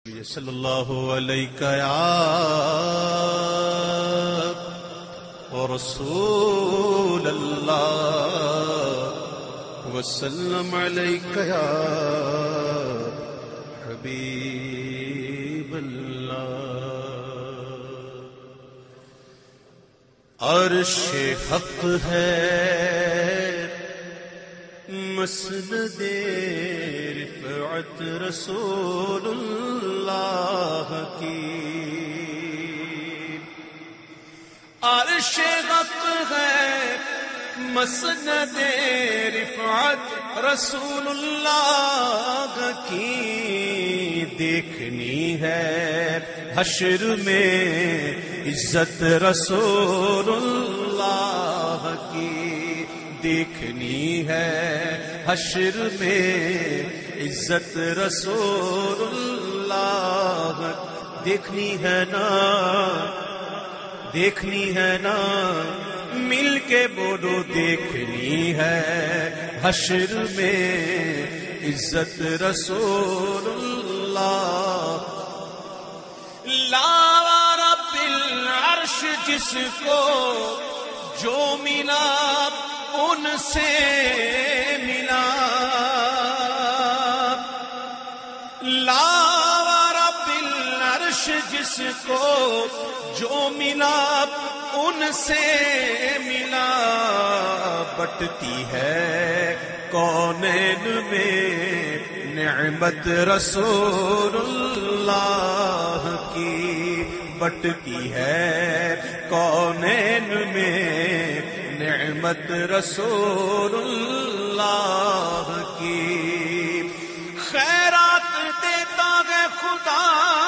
صلی اللہ علیہ رسول اللہ وسلم علیہ یا حبیب اللہ۔ عرش حق ہے مسند رفعت رسول اللہ کی، عرش حق ہے مسند رفعت رسول اللہ کی، دیکھنی ہے حشر میں عزت رسول اللہ کی، دیکھنی ہے حشر میں عزت رسول اللہ، دیکھنی ہے نا دیکھنی ہے نا، مل کے بولو دیکھنی ہے حشر میں عزت رسول اللہ۔ لا رب العرش جس کو جو ملا ان سے ملا، لا رب العرش جس کو جو ملا ان سے ملا، بٹتی ہے کونین میں نعمت رسول اللہ کی، بٹتی ہے کونین میں نعمت رسول اللہ کی، خیرات دیتا ہے خدا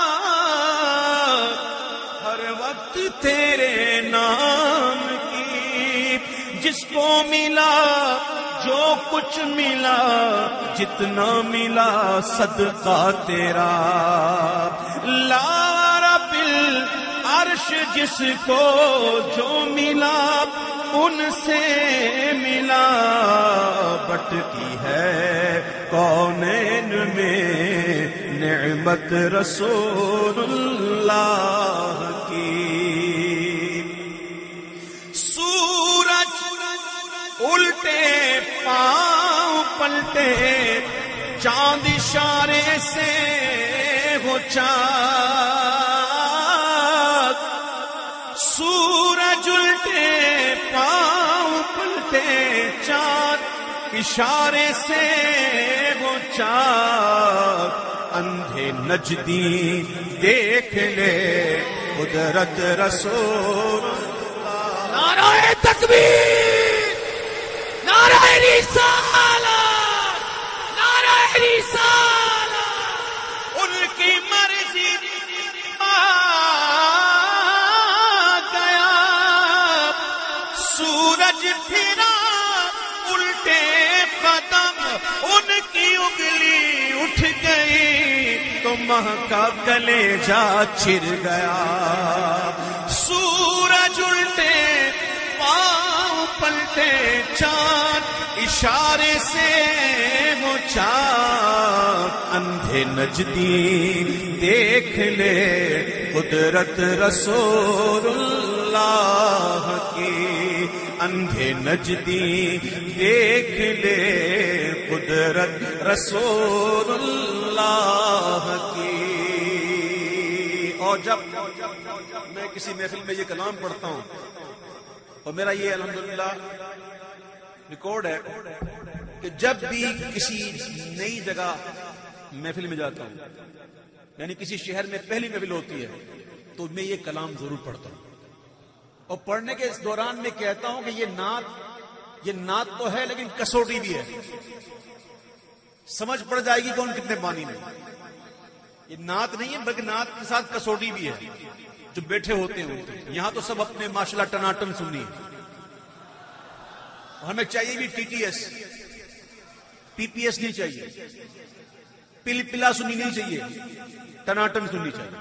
ہر وقت تیرے نام کی، جس کو ملا جو کچھ ملا جتنا ملا صدقہ تیرا، لا رب العرش جس کو جو ملا ان سے ملا، بٹتی ہے کونین میں نعمت رسول اللہ کی، سورج الٹے پاؤں پلٹے چاند اشارے سے ہو چاک، سورج الٹے پاؤں پلٹے چاند اشارے سے وہ چاک، اندھے نجدی دیکھ لے قدرت رسول اللہ۔ نعرہ تکبیر، نعرہ رسالت، نعرہ رسالت، ان کی مرضی سورج پھرا الٹے قدم ان کی انگلی اٹھ گئی تو مہکا کلیجہ چھر گیا، سورج الٹے پاؤں پلٹے چاند اشارے سے وہ چاند، اندھے نجدی دیکھ لے قدرت رسول اللہ کی، اندھے نجدی دیکھ لے قدرت رسول اللہ کی۔ اور جب میں کسی محفل میں یہ کلام پڑھتا ہوں اور میرا یہ الحمدللہ ریکارڈ ہے کہ جب بھی کسی نئی جگہ محفل میں جاتا ہوں، یعنی کسی شہر میں پہلی محفل ہوتی ہے، تو میں یہ کلام ضرور پڑھتا ہوں، اور پڑھنے کے دوران میں کہتا ہوں کہ یہ نعت تو ہے لیکن کسوٹی بھی ہے، سمجھ پڑ جائے گی کون کتنے پانی میں، یہ نعت نہیں ہے بلکہ نعت کے ساتھ کسوٹی بھی ہے، جو بیٹھے ہوتے ہیں یہاں تو سب اپنے ماشاءاللہ ٹناٹن سنی ہے، ہمیں چاہیے بھی T T S P P S نہیں چاہیے، پل پلا سنی نہیں چاہیے، ٹناٹن سننی چاہیے،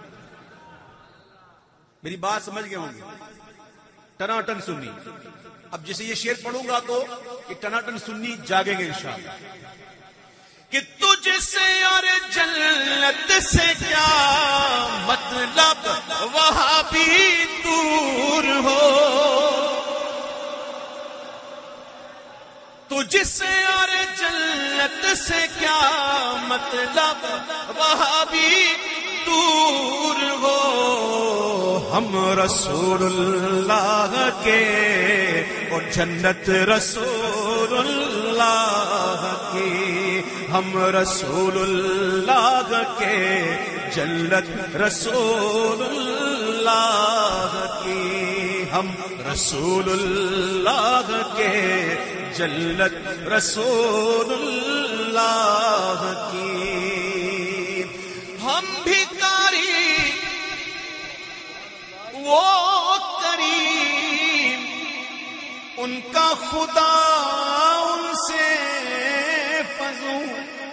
میری بات سمجھ گئے ہوں گے، ٹناٹن سنی۔ اب جیسے یہ شعر پڑھوں گا تو یہ ٹناٹن سنی جاگیں گے انشاءاللہ۔ کہ تجھ سے اور جنت سے کیا مطلب وہاں بھی دور ہو، تجھ سے اور جنت سے کیا مطلب وہاں بھی دور ہو، ہم رسول اللہ کے اور جنت رسول اللہ کی، ہم رسول اللہ کے جنت رسول اللہ کی، ہم رسول اللہ کے جنت رسول اللہ کی، ہم بھکاری وہ کریم ان کا خدا ان سے فضوں،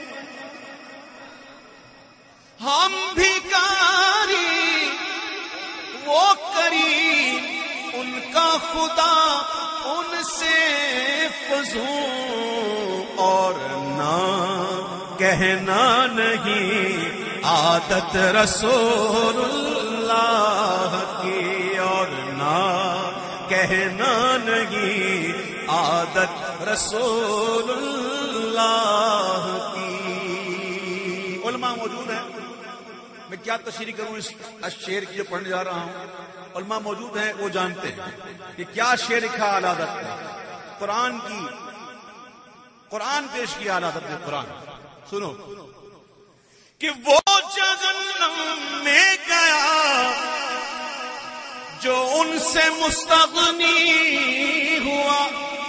ہم بھکاری وہ کریم ان کا خدا ان سے فضوں، اور نہ کہنا نہیں عادت رسول اللہ کی، اور نہ کہنا نہیں عادت رسول اللہ کی۔ علماء موجود ہیں، میں کیا تشریح کروں اس شعر کی جو پڑھنے جا رہا ہوں، علماء موجود ہیں وہ جانتے ہیں کہ کیا شعر لکھا اعلی حضرت نے، قرآن پیش کیا اعلی حضرت نے، قرآن سنو کہ وہ جہنم میں گیا جو ان سے مستغنی ہوا،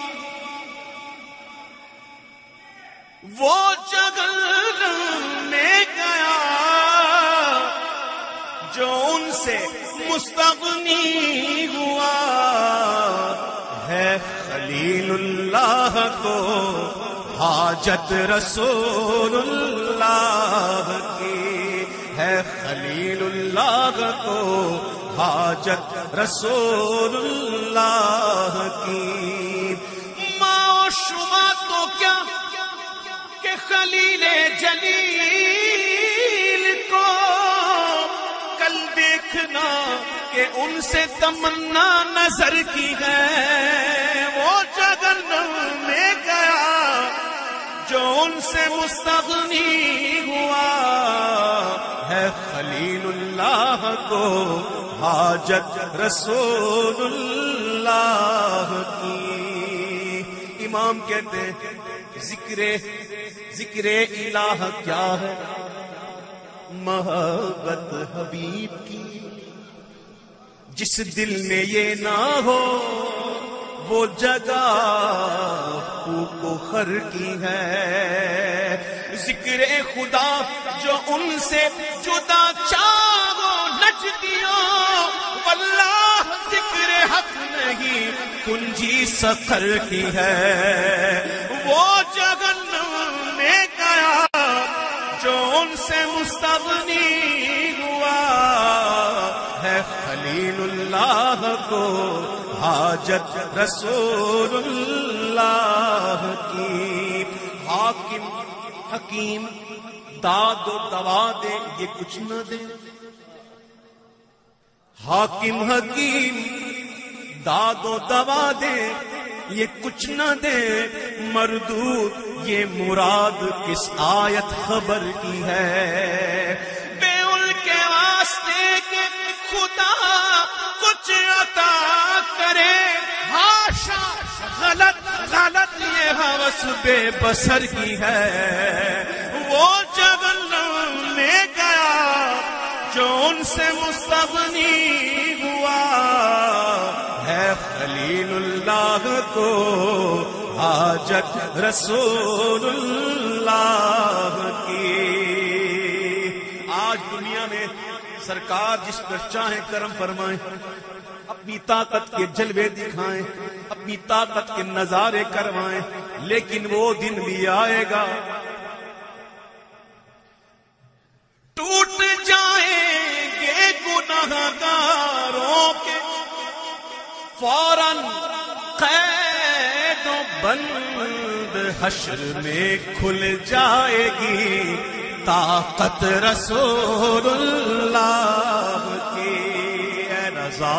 وہ جہنم میں گیا جو ان سے مستغنی ہوا، ہے خلیل اللہ کو حاجت رسول اللہ کی، ہے خلیل اللہ کو حاجت رسول اللہ کی، ماں و شما تو کیا کہ خلیل جلیل کو کل دیکھنا کہ ان سے تمنا نظر کی ہے، وہ جہنم میں گیا جو ان سے مستغنی ہوا، ہے خلیل اللہ کو حاجت رسول اللہ کی۔ امام کہتے ہیں ذکر الہ کیا ہے؟ محبت حبیب کی، جس دل میں یہ نہ ہو وہ جگہ پھوک و خر کی ہے، ذکر خدا جو ان سے جدا چاہو نجدیوں، واللہ ذکر حق نہیں کنجی سفر کی ہے، وہ جہنم میں گیا جو ان سے مستغنی ہوا، ہے خلیل اللہ کو حاجت رسول اللہ کی۔ حاکم حکیم داد و دوا دے یہ کچھ نہ دے، حاکم حکیم داد و دوا دے یہ کچھ نہ دے، مردود یہ مراد کس آیت خبر کی ہے، بے ال کے واسطے کے خدا کچھ عطا کرے، ہاشا غلط یہ ہوس بے بسر کی ہے، وہ جہنم میں گیا جو ان سے مستغنی ہوا، ہے خلیل اللہ کو حاجت رسول اللہ کی۔ آج دنیا میں سرکار جس پر چاہیں کرم فرمائیں، اپنی طاقت کے جلوے دکھائیں، اپنی طاقت کے نظارے کروائیں، لیکن وہ دن بھی آئے گا ٹوٹ جائیں گے گناہگاروں کے فوراً قید و بند حشر میں کھل جائے گی طاقت رسول اللہ کی. اے رضا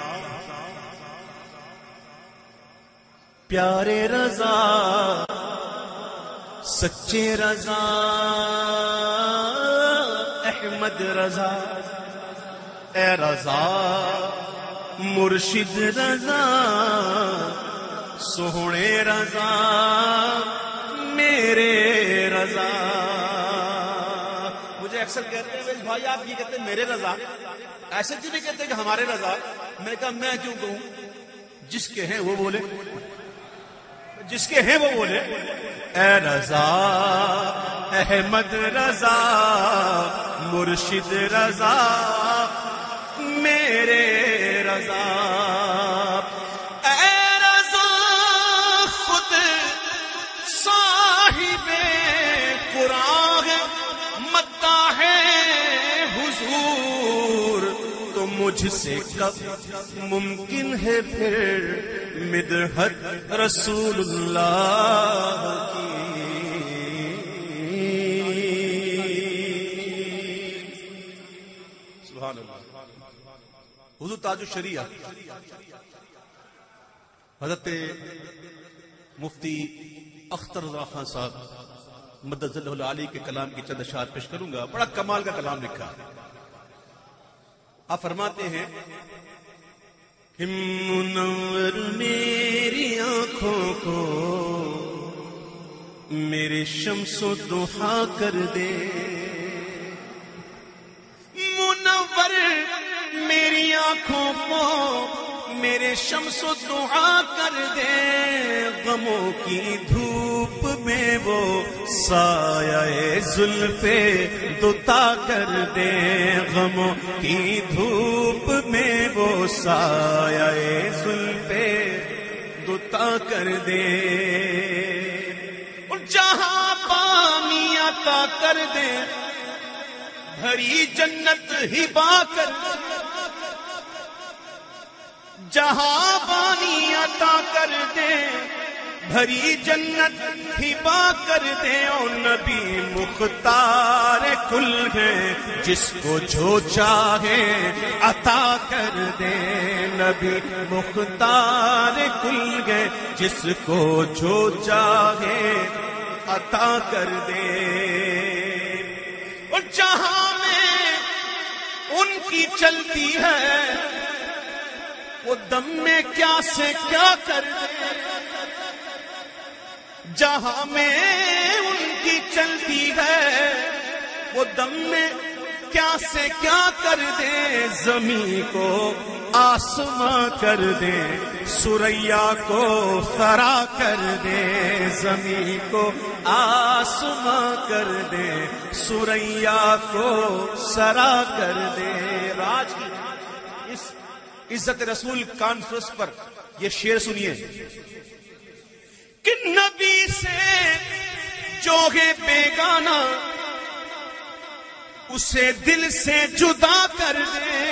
پیارے رضا سچے رضا احمد رضا. اے رضا مرشد رضا سوہنے رضا میرے رضا. مجھے اکثر کہتے ہیں بھائی آپ یہ کہتے ہیں میرے رضا, ایسے کیوں نہیں کہتے کہ ہمارے رضا؟ میں کہا میں کیوں کہوں, جس کے ہیں وہ بولے, جس کے ہیں وہ بولے. اے رضا احمد رضا مرشد رضا میرے رضا. اے رضا خود صاحب قرآن مداح حضور, تو مجھ سے کب ممکن ہے پھر مدحت رسول اللہ کی. سبحان اللہ. حضور تاج الشریعہ حضرت مفتی اختر رضا خان صاحب مدد اللہ علی کے کلام کی چند اشعار پیش کروں گا. بڑا کمال کا کلام لکھا. آپ فرماتے ہیں منور میری آنکھوں کو میرے شمس و ضحا کر دے, منور میری آنکھوں کو میرے شمس و ضحا کر دے, غموں کی دھوپ میں وہ سایہ زلف دوتا کر دے, غموں کی دھوپ میں وہ سایہ زلف دوتا کر دے, اور جہاں پانی عطا کر دے بھری جنت ہبا کر دے, جہاں پانی عطا کر دے بھری جنت ہبا کر دے. اور نبی مختار کل ہے جس کو جو چاہے عطا کر دے, نبی مختار کل ہے جس کو جو چاہے عطا کر دے. اور جہاں میں ان کی چلتی ہے وہ دم میں کیا سے کیا کر دے, جہاں میں ان کی چلتی ہے وہ دم میں کیا سے کیا کر دے, زمین کو آسماں کر دے سریا کو خرا کر دے, زمین کو آسماں کر دے سریا کو سرا کر دے. راج کی اس عزت رسول کانفرنس پر یہ شعر سنیے کہ نبی سے جو ہے بیگانہ اسے دل سے جدا کر دے.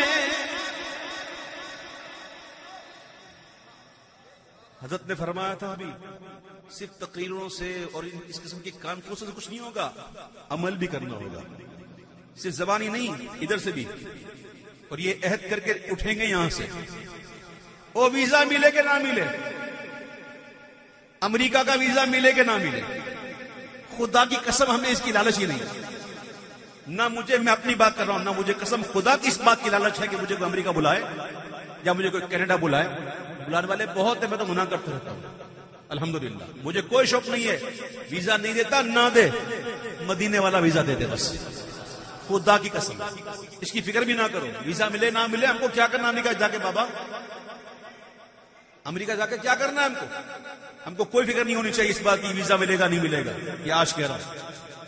حضرت نے فرمایا تھا ابھی صرف تقریروں سے اور اس قسم کی کانفرنس سے کچھ نہیں ہوگا, عمل بھی کرنا ہوگا, صرف زبانی نہیں ادھر سے بھی. اور یہ عہد کر کے اٹھیں گے یہاں سے, وہ ویزا ملے کہ نہ ملے, امریکہ کا ویزا ملے کہ نہ ملے, خدا کی قسم ہمیں اس کی لالچ ہی نہیں. نہ مجھے, میں اپنی بات کر رہا ہوں, نہ مجھے قسم خدا کی اس بات کی لالچ ہے کہ مجھے کوئی امریکہ بلائے یا مجھے کوئی کینیڈا بلائے. بلانے والے بہت ہیں, میں تو منع کرتا رہتا ہوں. الحمدللہ مجھے کوئی شوق نہیں ہے, ویزا نہیں دیتا نہ دے, مدینے والا ویزا دے دے بس, خدا کی قسم. اس کی فکر بھی نہ کرو, ویزا ملے نہ ملے ہم کو کیا کرنا امریکہ جا کے. بابا امریکہ جا کے کیا کرنا ہے ہم کو, ہم کو کوئی فکر نہیں ہونی چاہیے اس بات کی ویزا ملے گا نہیں ملے گا. یہ آج کہہ رہا ہوں,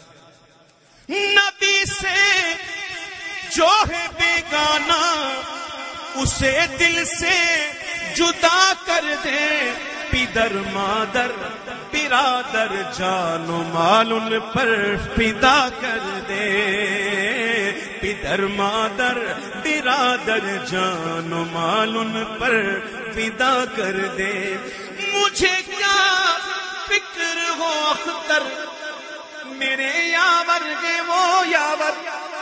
نبی سے جو ہے بیگانہ اسے دل سے جدا کر دے, پدر مادر برادر جان و مال ان پر فدا کر دے, پدر مادر برادر جان و مال ان پر فدا کر دے. مجھے کیا فکر ہو اختر میرے یاور گے وہ یاور،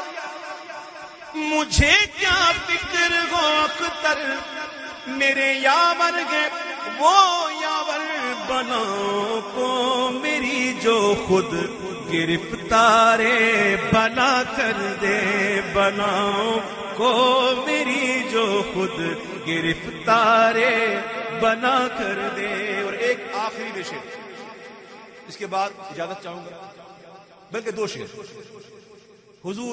مجھے کیا فکر ہو اختر میرے یاور گے وہ یاور، بلاؤں کو میری جو خود گرفتارے بنا کر دے، بلاؤں کو میری جو خود گرفتارے بنا کر دے۔ اور ایک آخری بے شعر، اس کے بعد اجازت چاہوں گا، بلکہ دو شعر۔ حضور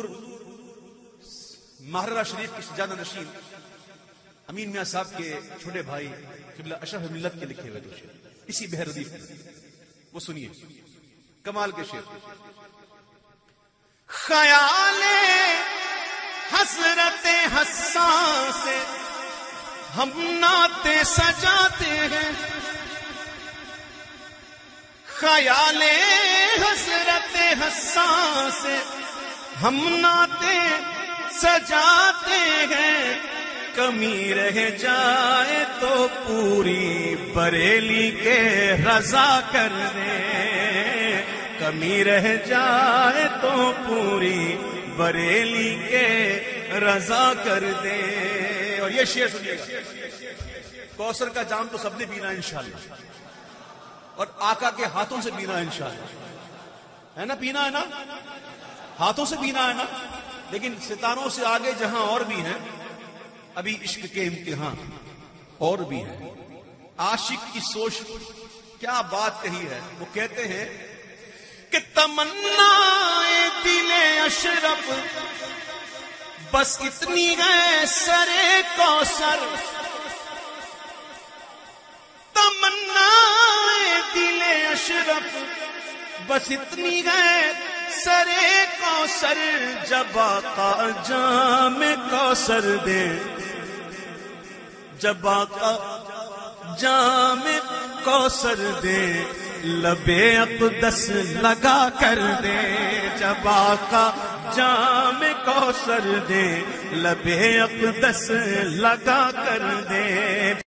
ماہرہ شریف کی سجادہ نشین امین میاں صاحب کے چھوٹے بھائی قبلہ اشرف ملت کے لکھے ہوئے دو شعر اسی بحر ردیف میں، وہ سنیے، کمال کے شعر۔ خیال حسرت حساں سے ہم نعتیں سجاتے ہیں، خیال حسرت حساں سے ہم نعتیں سجاتے ہیں، کمی رہ جائے تو پوری بریلی کے رضا کر دے، کمی رہ جائے تو پوری بریلی کے رضا کر دے۔ اور یہ شعر سنیے گا، کوثر کا جام تو سب نے پینا انشاءاللہ، اور آقا کے ہاتھوں سے پینا انشاءاللہ، ہے نا؟ پینا ہے نا، ہاتھوں سے پینا ہے نا، لیکن ستاروں سے آگے جہاں اور بھی ہیں، ابھی عشق کے امتحان اور بھی ہیں۔ عاشق کی سوچ کیا بات کہی ہے، وہ کہتے ہیں کہ تمنا دل اشرف بس اتنی ہے سرے کوثر، تمنا دل اشرف بس اتنی ہے سرے کوثر، جب آقا جام کوثر دے، جب آقا جام کوثر دے، لبے اقدس لگا کر دے، جب آقا جام کوثر دے، لبے اقدس لگا کر دے۔